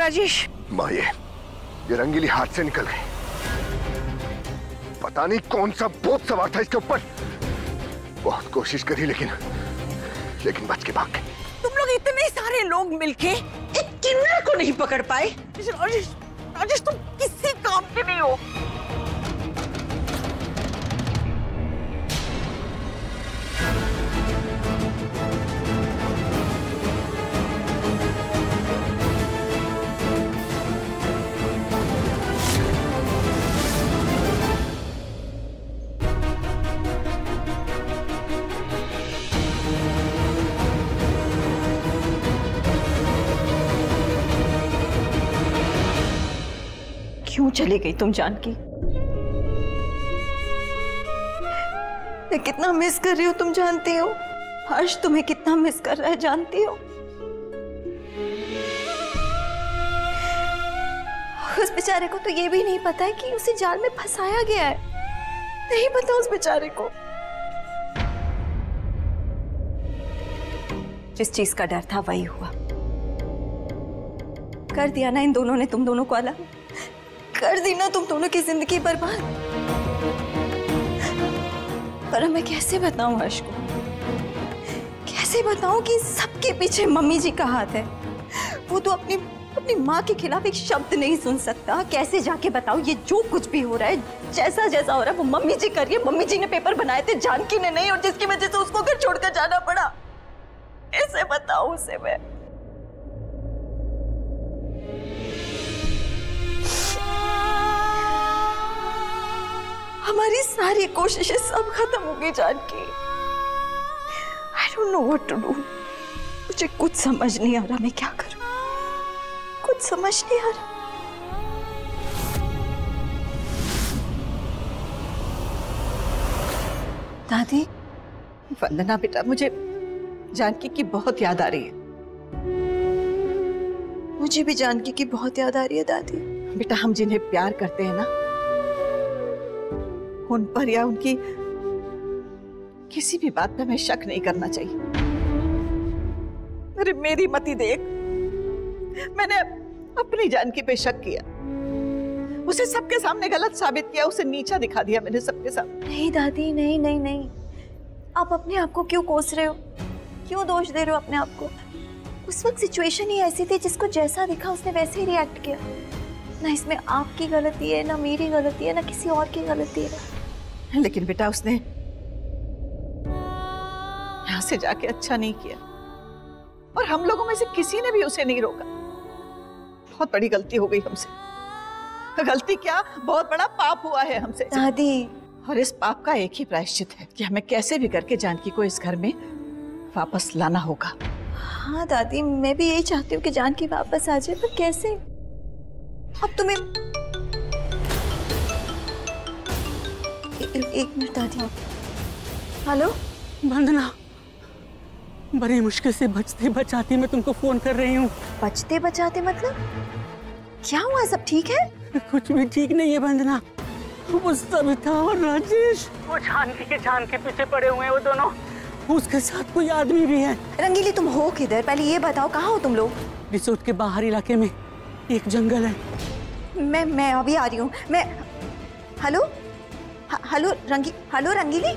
राजेश। माँ, ये रंगीली हाथ से निकल गई। पता नहीं कौन सा भूत सवार था इसके ऊपर। बहुत कोशिश करी लेकिन बच के भाग गई। तुम लोग इतने सारे लोग मिलके एक किन्नर को नहीं पकड़ पाए। राजेश, राजेश तुम किसी काम के नहीं हो। क्यों चली गई तुम जानकी? मैं कितना मिस कर रही हूँ तुम जानती हो। हर्ष तुम्हें कितना मिस कर रहा है जानती हो। उस बेचारे को तो ये भी नहीं पता है कि उसे जाल में फंसाया गया है। नहीं पता उस बेचारे को। जिस चीज का डर था वही हुआ। कर दिया ना इन दोनों ने तुम दोनों को अलग। कर दी ना तुम दोनों की जिंदगी बर्बाद। पर मैं कैसे बताऊं हर्ष को? कैसे बताऊं कि सबके पीछे मम्मी जी का हाथ है? वो तो अपनी माँ के खिलाफ एक शब्द नहीं सुन सकता। कैसे जाके बताऊं ये जो कुछ भी हो रहा है, जैसा जैसा हो रहा है, वो मम्मी जी कर रही है। मम्मी जी ने पेपर बनाए थे, जानकी ने नहीं, और जिसकी वजह से उसको घर छोड़कर जाना पड़ा। कैसे बताऊं उसे मैं? हमारी सारी कोशिशें सब खत्म हो गई Janaki. I don't know what to do। मुझे कुछ समझ नहीं आ रहा मैं क्या करूं। कुछ समझ नहीं आ रहा। दादी। वंदना बेटा, मुझे जानकी की बहुत याद आ रही है। मुझे भी जानकी की बहुत याद आ रही है दादी। बेटा, हम जिन्हें प्यार करते हैं ना, उन पर या उनकी किसी भी बात पे हमें शक नहीं करना चाहिए। अरे मेरी मती देख, मैंने अपनी जानकी पे शक किया, उसे सबके सामने गलत साबित किया, उसे नीचा दिखा दिया मैंने सबके सामने। नहीं दादी, नहीं नहीं नहीं, आप अपने आप को क्यों कोस रहे हो? क्यों दोष दे रहे हो अपने आप को? उस वक्त सिचुएशन ही ऐसी थी, जिसको जैसा दिखा उसने वैसे ही रिएक्ट किया। ना इसमें आपकी गलती है, ना मेरी गलती है, ना किसी और की गलती है। लेकिन बेटा, उसने यहां से जाके अच्छा नहीं किया, और हम लोगों में से किसी ने भी उसे नहीं रोका। बहुत बड़ी गलती हो गई हमसे। गलती क्या, बहुत बड़ा पाप हुआ है हमसे दादी। और इस पाप का एक ही प्रायश्चित है कि हमें कैसे भी करके जानकी को इस घर में वापस लाना होगा। हाँ दादी, मैं भी यही चाहती हूँ कि जानकी वापस आ जाए, पर कैसे? अब तुम्हें एक मिनट दादी। हेलो वंदना, बड़ी मुश्किल से बचते बचाते मैं तुमको फोन कर रही हूँ। बचते बचाते मतलब? क्या हुआ, सब ठीक है? कुछ भी ठीक नहीं है वंदना। वो सविता और राजेश, वो जानकी के जान के पीछे पड़े हुए हैं वो दोनों। उसके साथ कोई आदमी भी है। रंगीली, तुम हो किधर? पहले ये बताओ, कहाँ हो तुम लोग? रिसोर्ट के बाहर इलाके में एक जंगल है। मैं अभी आ रही हूँ। मैं हेलो हेलो रंगीली।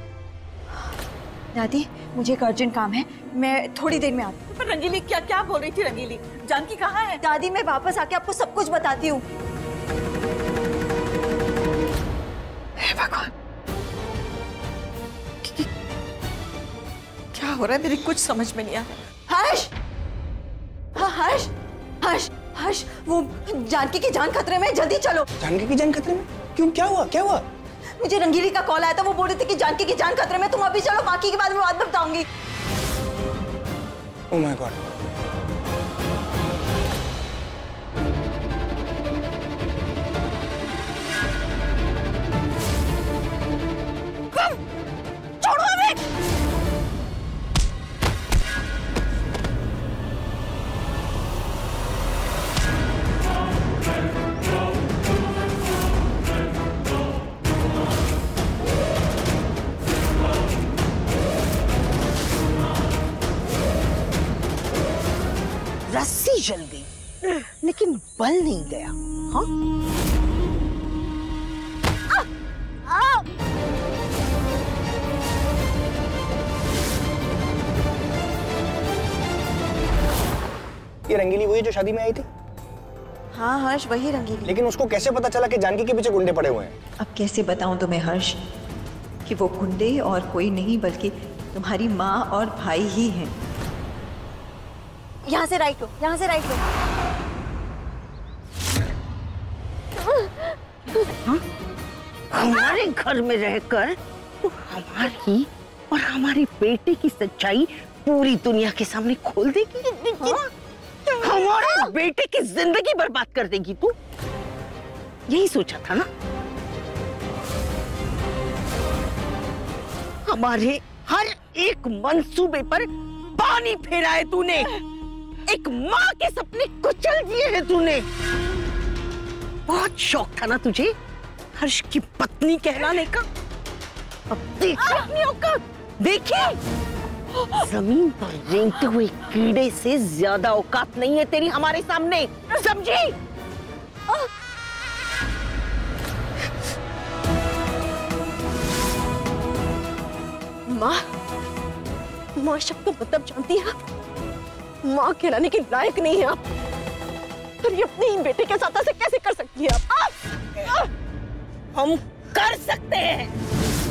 दादी, मुझे एक अर्जेंट काम है, मैं थोड़ी देर में आती हूँ। पर रंगीली, क्या क्या बोल रही थी रंगीली? जानकी कहाँ है? दादी, मैं वापस आके आपको सब कुछ बताती हूँ। हे भगवान, क्या हो रहा है? मेरी कुछ समझ में नहीं आ रहा। हर्ष, हाँ हर्ष, हर्ष, हर्ष, वो जानकी की जान खतरे में, जल्दी चलो। जानकी की जान खतरे में? क्यों, क्या हुआ, क्या हुआ? मुझे रंगीली का कॉल आया था, वो बोल रही थी कि जानकी की जान खतरे में। तुम अभी चलो, बाकी की बात मैं बाद में बताऊंगी। Oh my God. छोड़ो हमें। रस्सी जल गई। लेकिन बल नहीं गया। हाँ ये रंगीली वही जो शादी में आई थी? हाँ हर्ष, वही रंगीली। लेकिन उसको कैसे पता चला कि जानकी के पीछे गुंडे पड़े हुए हैं? अब कैसे बताऊं तुम्हें हर्ष कि वो गुंडे और कोई नहीं बल्कि तुम्हारी माँ और भाई ही हैं। यहाँ से राइट लो, यहाँ से राइट लो। हमारे घर में रहकर तो हमारी और हमारे बेटे की सच्चाई पूरी दुनिया के सामने खोल देगी। हमारे बेटे की जिंदगी बर्बाद कर देगी तू। यही सोचा था ना? हमारे हर एक मंसूबे पर पानी फेरा है तूने। एक माँ के सपने कुचल दिए हैं तूने। बहुत शौक था ना तुझे हर्ष की पत्नी कहलाने का। अब देखिए अपनी औकात, देखिए जमीन पर रेंगते हुए कीड़े से ज्यादा औकात नहीं है तेरी हमारे सामने, समझी? माँ शब्द का मतलब जानती है आप? माँ कहलाने के लायक नहीं है आप। पर ये अपने ही बेटे के साथ ऐसे कैसे कर सकती है आप? हम कर सकते हैं।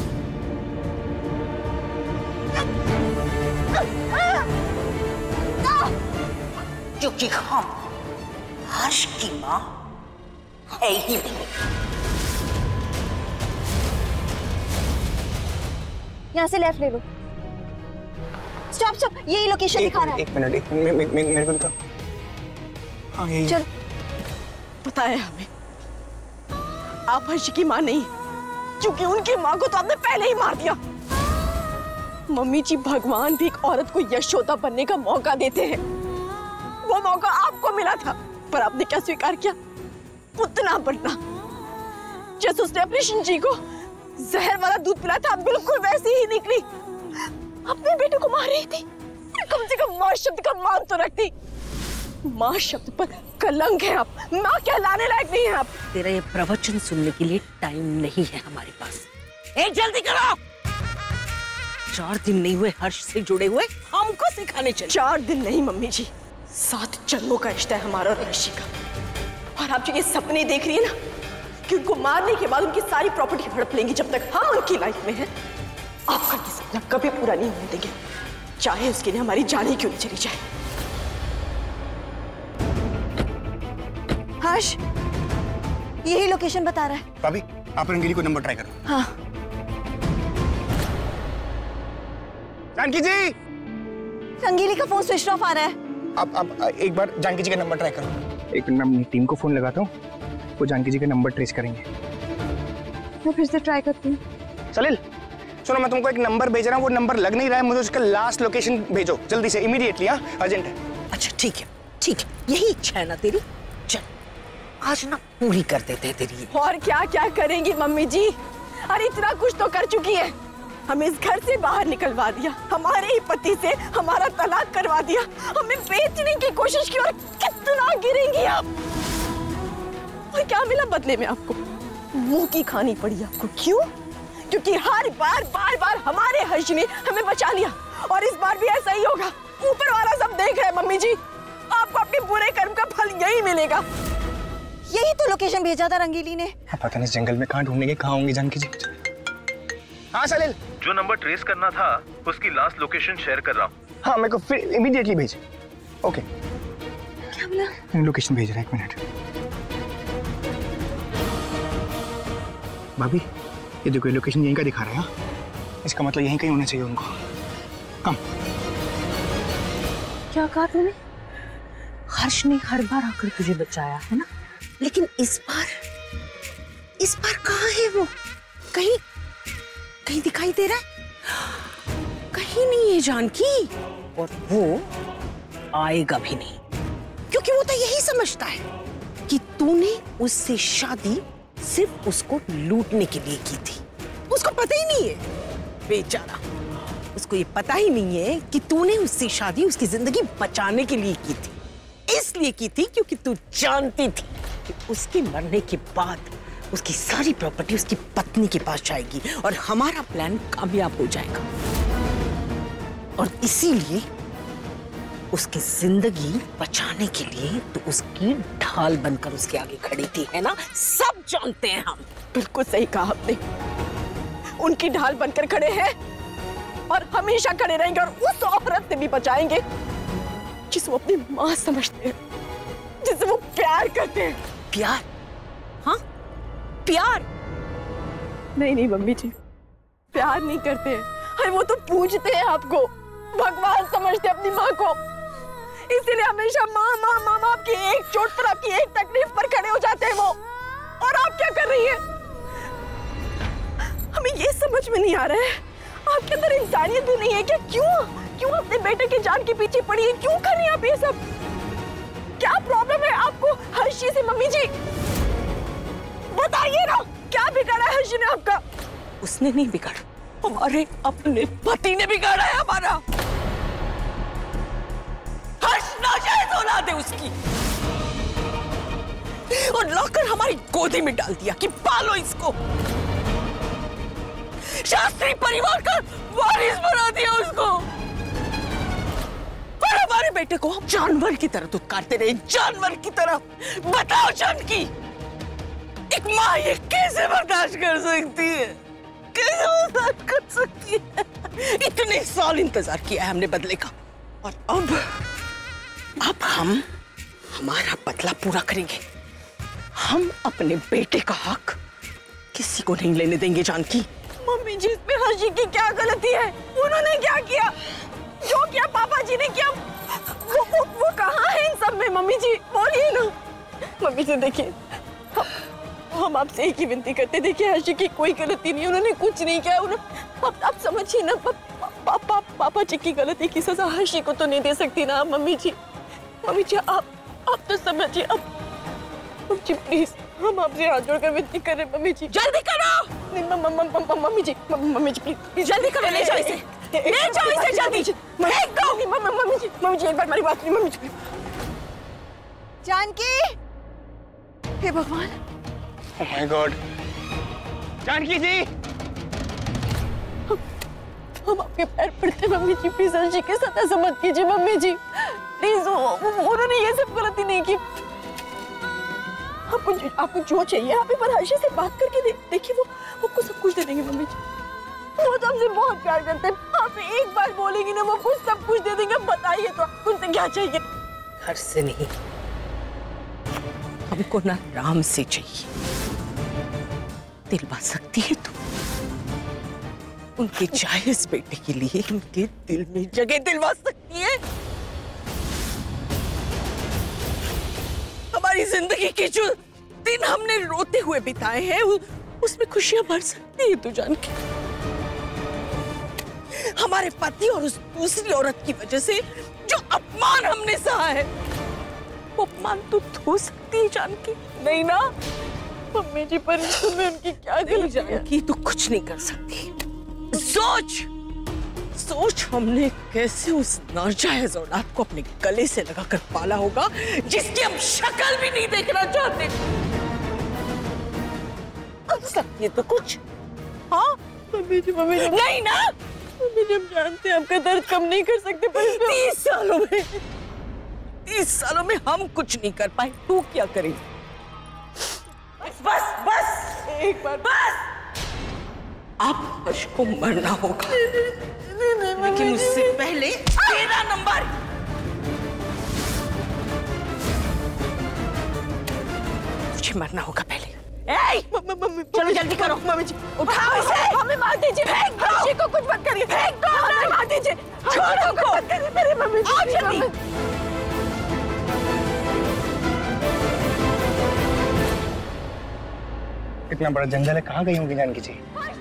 क्योंकि हम हर्ष की माँ है ही नहीं। यहाँ से लेफ्ट ले लो। स्टॉप स्टॉप, यही लोकेशन दिखा रहा है। एक मिनट मेरे को तो हाँ यही। चलो पता है हमें आप हर्ष की माँ नहीं, क्योंकि उनकी माँ को तो आपने पहले ही मार दिया। मम्मी जी, भगवान भी एक औरत को यशोदा बनने का मौका देते हैं। वो मौका आपको मिला था, पर आपने क्या स्वीकार किया? पुतना बनना। जैसे उसने अपनी शिंजी को जहर वाला दूध पिलाया था, बिल्कुल वैसी ही निकली। अपने बेटे को मार रही थी। कम से कम माँ शब्द का मान तो रखती। माँ शब्द पर कलंक है आप। माँ कहलाने लायक नहीं है आप। तेरा ये प्रवचन सुनने के लिए टाइम नहीं है हमारे पास। जल्दी करो। 4 दिन नहीं हुए हर्ष से जुड़े हुए, हमको सिखाने चले। 4 दिन नहीं मम्मी जी, 7 जन्मों का रिश्ता है हमारा और हर्ष का। और आप जो ये सपने देख रही है ना कि उनको मारने के बाद उनकी सारी प्रॉपर्टी हड़प लेंगी, जब तक हम उनकी लाइफ में हैं, आपका ये सपना कभी पूरा नहीं होने देंगे, चाहे उसके लिए हमारी जान ही क्यों नहीं चली जाए। हर्ष, यही लोकेशन बता रहा है। भाभी आप रंगीली को नंबर ट्राई करो। हाँ। जानकी जी, रंगीली का फोन स्विच ऑफ आ रहा है। आप एक बार जानकी जी का नंबर ट्राई करो। एक मिनट, मैं टीम को फोन लगाता हूँ, वो जानकी जी का नंबर ट्रेस करेंगे। मैं फिर से ट्राई करती हूँ। सलील सुनो, मैं तुमको एक नंबर भेज रहा हूँ, वो नंबर लग नहीं रहा है, मुझे उसका लास्ट लोकेशन भेजो जल्दी से, इमीडिएटली। हाँ, अर्जेंट है। अच्छा ठीक है, यही इच्छा है ना तेरी? चल आज ना पूरी कर देते हैं तेरी। और क्या क्या करेंगी मम्मी जी? अरे इतना कुछ तो कर चुकी है। हमें इस घर से बाहर निकलवा दिया, हमारे ही पति से हमारा तलाक करवा दिया, हमें बेचने की कोशिश की, और कितना गिरेंगी आप। और क्या मिला बदले में आपको? मुंह की खानी पड़ी आपको। क्यों? क्योंकि हर बार हमारे हर्ष ने हमें बचा लिया, और इस बार भी ऐसा ही होगा। ऊपर वाला सब देख रहे हैं मम्मी जी, आपको अपने बुरे कर्म का फल यही मिलेगा। यही तो लोकेशन भेजा था रंगीली ने। पता नहीं इस जंगल में कहाँ ढूंढेंगे, कहाँ होंगे जानकी जी। हाँ सलील, जो नंबर ट्रेस करना था उसकी लास्ट लोकेशन शेयर कर रहा हूँ। हाँ मेरे को फिर इमीडिएटली भेज। ओके, क्या बोला? लोकेशन भेज रहा है, 1 मिनट। भाभी ये देखो, लोकेशन यहीं का दिखा रहा है। हाँ, इसका मतलब यहीं कहीं होना चाहिए उनको। कम। क्या कहा तूने? हर्ष ने हर बार आकर तुझे बचाया है ना, लेकिन इस बार कहाँ है वो? कहीं दिखाई दे रहा है? कहीं नहीं है जानकी, और वो आएगा भी नहीं, क्योंकि वो तो यही समझता है कि तूने उससे शादी सिर्फ उसको लूटने के लिए की थी। उसको पता ही नहीं है बेचारा, उसको ये पता ही नहीं है कि तूने उससे शादी उसकी जिंदगी बचाने के लिए की थी। इसलिए की थी क्योंकि तू जानती थी कि उसके मरने के बाद उसकी सारी प्रॉपर्टी उसकी पत्नी के पास जाएगी और हमारा प्लान कामयाब हो जाएगा। और इसीलिए उसकी जिंदगी बचाने के लिए तो उसकी ढाल बनकर उसके आगे खड़ी थी, है ना? सब जानते हैं हम। बिल्कुल सही कहा आपने, उनकी ढाल बनकर खड़े हैं और हमेशा खड़े रहेंगे और उस औरत से भी बचाएंगे जिसे वो अपनी मां समझते हैं, जिसे वो प्यार करते हैं। प्यार? हाँ, प्यार? नहीं मम्मी जी, प्यार नहीं करते हैं। अरे वो तो पूजते हैं आपको, भगवान समझते अपनी माँ को, इसीलिए हमेशा माँ माँ माँ माँ आपकी एक चोट पर, आपकी एक तकलीफ पर खड़े हो जाते हैं वो। और आप क्या कर रही है? हमें ये समझ में नहीं आ रहा है, आपके अंदर इंसानियत भी नहीं है क्या? क्यों अपने बेटे की जान के पीछे पड़ी है? क्यों कर रही है आप ये सब? क्या प्रॉब्लम है आपको हर्षी से मम्मी जी? बताइए ना, क्या बिगाड़ा है हर्षी ने आपका? उसने नहीं बिगाड़ा, हमारे अपने पति ने बिगाड़ा है हमारा। हर्ष नाजायज औलाद है उसकी, और लाकर हमारी गोदी में डाल दिया कि पालो इसको। शास्त्री परिवार का वारिस बना दिया उसको, और हमारे बेटे को जानवर की तरह दुत्कारते रहे, जानवर की तरह। बताओ जानकी, एक माँ ये कैसे बर्दाश्त कर सकती है? कैसे बर्दाश्त कर सकती है? इतने साल इंतजार किया है हमने बदले का, और अब हम हमारा बदला पूरा करेंगे। हम अपने बेटे का हक किसी को नहीं लेने देंगे जानकी। मम्मी जी, इसमें हर्षी की क्या गलती है? उन्होंने क्या किया? जो किया पापा जी ने किया, वो कहाँ है इन सब में? मम्मी जी बोलिए ना। मम्मी जी देखिए, हम आपसे एक ही विनती करते, देखिए हर्षी की कोई गलती नहीं, उन्होंने कुछ नहीं किया। आप समझिए ना, पापा जी की गलती की सजा हर्षी को तो नहीं दे सकती ना मम्मी जी। मम्मी जी आप तो समझिए। अब मम्मी जी प्लीज, हम आपसे हाथ जोड़कर विनती कर रहे हैं मम्मी जी, जल्दी करो। मम्मी जी प्लीज जल्दी करो, ले जाओ इसे, ले जाओ इसे जल्दी। मम्मी जी एक बार हमारी बात सुनिए मम्मी जी। जानकी, हे भगवान, oh my God, Janki ji, हम आपके पैर पड़ते मम्मी जी, प्लीज हर्षी के साथ ऐसा मत कीजिए मम्मी जी, प्लीज। उन्होंने ये सब गलती नहीं की। आपको जो चाहिए आप एक बार हर्षी से बात करके देखिए, वो आपको सब कुछ दे देंगे मम्मी जी। वो तो हमसे बहुत प्यार करते हैं, आप एक बार बोलेंगी ना वो कुछ सब कुछ दे देंगे। बताइए तो उनसे क्या चाहिए? घर से नहीं, हमको ना राम से चाहिए। दिलवा सकती है तू उनके जायज बेटे के लिए उनके दिल में जगह दिलवा सकती है? हमारी जिंदगी के जो दिन हमने रोते हुए बिताए हैं उसमें खुशियां भर सकती है तू जानकी? हमारे पति और उस दूसरी औरत की वजह से जो अपमान हमने सहा है, वो अपमान तो धो सकती है जानकी? नहीं ना मम्मी जी, पर इसमें उनकी क्या गलती है? जानकी तू कुछ नहीं कर सकती। सोच हमने कैसे उस नाजायज औलाद को अपने गले से लगाकर पाला होगा जिसकी हम शक्ल भी नहीं देखना चाहते। कर सकती है तो कुछ? हाँ मम्मी जी नहीं ना? मम्मी जी, हम जानते हैं आपका दर्द कम नहीं कर सकते, पर 30 सालों में हम कुछ नहीं कर पाए, तू क्या करेगी? बस एक बार बस। अब हर्ष को मरना होगा, लेकिन उससे पहले तेरा नंबर। तुझे मरना होगा पहले। चलो जल्दी करो। मम्मी जी उठाओ इसे, हमें मार दीजिए। हर्षी को कुछ मत करिए, फेंक दो, हमें मार दीजिए। छोड़ो को मत करिए मेरे मम्मी जी। आओ जल्दी। इतना बड़ा जंगल है, कहाँ गई होंगी जानकी जी?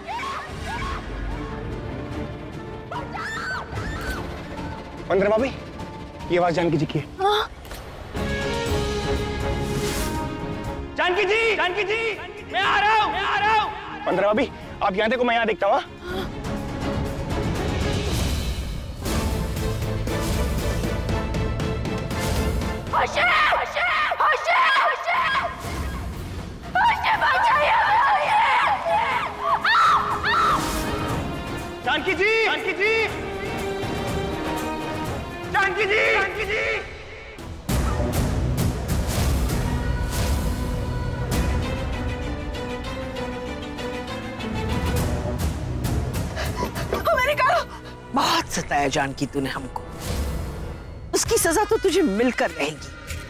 पंद्रह भाभी, ये आवाज जानकी जी की है। जानकी जी, मैं आ रहा हूँ। पंद्रह भाभी, आप यहाँ देखो, मैं यहाँ देखता हूँ। जानकी जी, जानकी जी, जानकी जी, जानकी जी। बहुत सताया जानकी तूने हमको, उसकी सजा तो तुझे मिलकर रहेगी।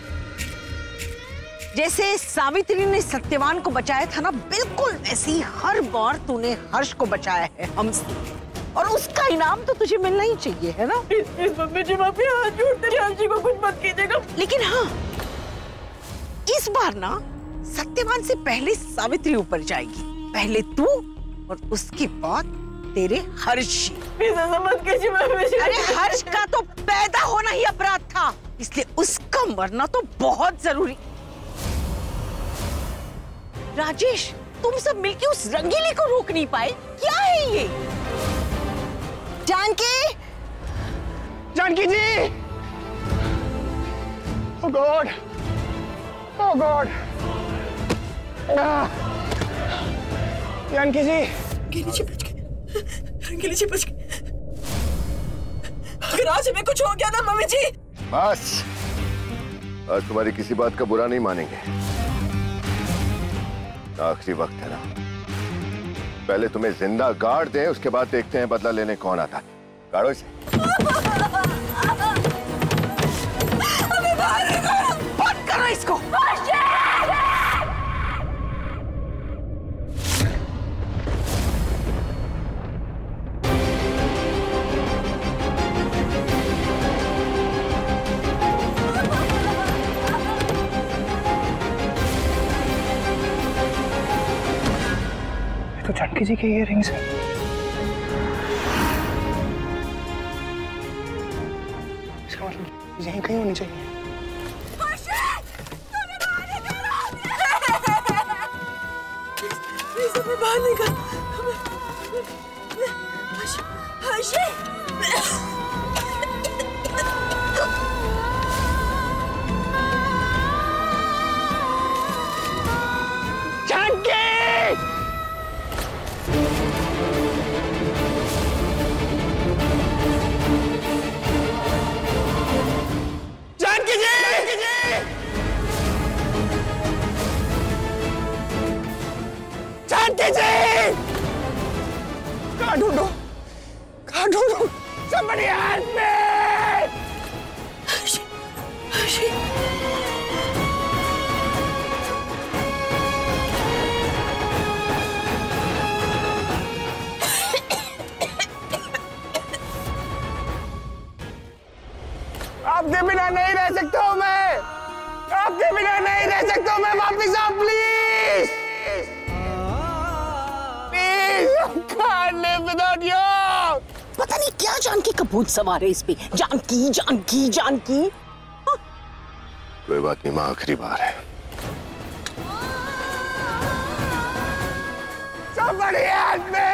जैसे सावित्री ने सत्यवान को बचाया था ना, बिल्कुल वैसे ही हर बार तूने हर्ष को बचाया है हमसे, और उसका इनाम तो तुझे मिलना ही चाहिए, है ना? इस मम्मी जी माफी हाथ जोड़ते हैं, हर्ष को कुछ मत कीजिएगा। लेकिन हाँ, इस बार ना सत्यवान से पहले सावित्री ऊपर जाएगी, पहले तू और उसके बाद तेरे हर्ष। मत कीजिए मम्मी जी। अरे हर्ष का तो पैदा होना ही अपराध था, इसलिए उसका मरना तो बहुत जरूरी। राजेश, तुम सब मिलके उस रंगीली को रोक नहीं पाए, क्या है ये? Janki, Janki ji, oh God, oh God, Janki ji, Rangili ji बच गई। अगर आज हमें कुछ हो गया ना मम्मी जी। बस, आज तुम्हारी किसी बात का बुरा नहीं मानेंगे। आखिरी वक्त है ना, पहले तुम्हें जिंदा गाड़ दें, उसके बाद देखते हैं बदला लेने कौन आता है। गाड़ो इसे। बंद करो इसको। तो जानकी जी के इयररिंग्स हैं। इसका मतलब यहीं कहीं होनी चाहिए। बाहर निकल। कहाँ ढूंढो, कहाँ ढूंढो? Somebody help me! आपके बिना नहीं रह सकता हूँ मैं, आपके बिना नहीं रह सकता हूँ मैं। वापिस आओ please, please. can't live without you. पता नहीं क्या जानकी का भूत सवार है इस पे। जानकी, जानकी, जानकी। कोई बात नहीं माँ, आखिरी बार है। Somebody help me!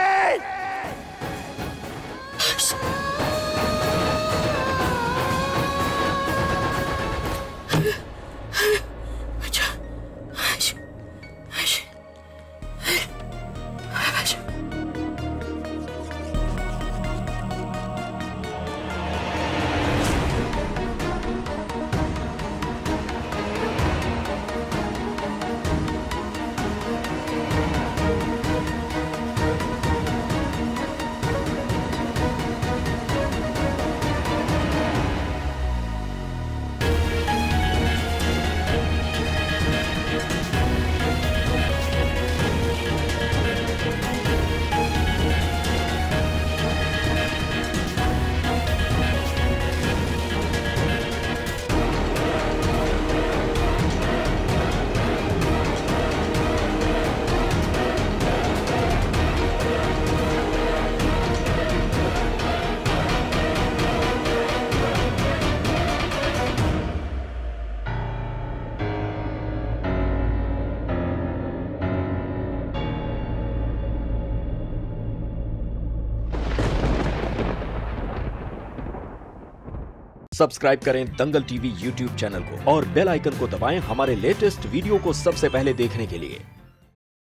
सब्सक्राइब करें दंगल टीवी यूट्यूब चैनल को और बेल आइकन को दबाएं हमारे लेटेस्ट वीडियो को सबसे पहले देखने के लिए।